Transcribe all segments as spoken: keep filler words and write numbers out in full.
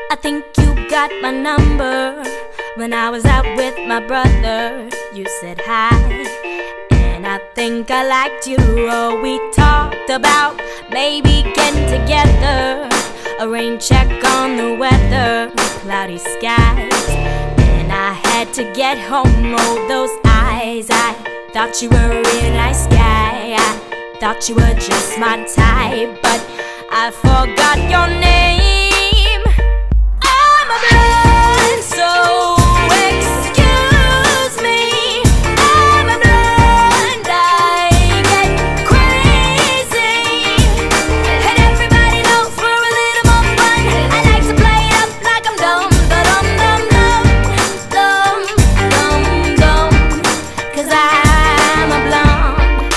I think you got my number. When I was out with my brother, you said hi, and I think I liked you. Oh, we talked about maybe getting together, a rain check on the weather, cloudy skies, and I had to get home. Oh, those eyes, I thought you were a real nice guy. I thought you were just my type, but I forgot your name. I'm a blind soul, excuse me. I'm a blind, I get crazy, and everybody knows for a little more fun, I like to play it up like I'm dumb, dum dum dum dum dum dum, 'cause I'm a blonde.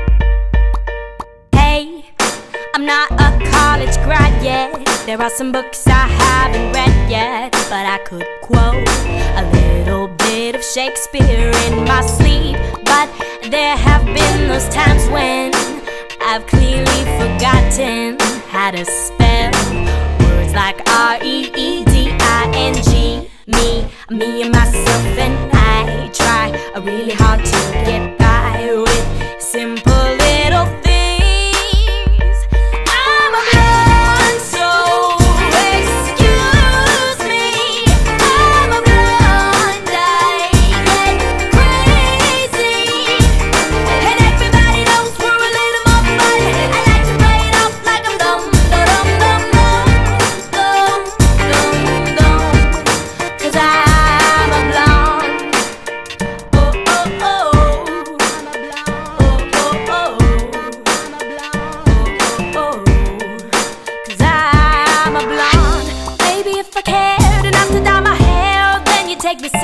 Hey, I'm not a college grad yet. There are some books I haven't read yet, but I could quote a little bit of Shakespeare in my sleep. But there have been those times when I've clearly forgotten how to spell words like R E E D I N G. Me, me and myself and I try really hard to get by with simple little things. Take me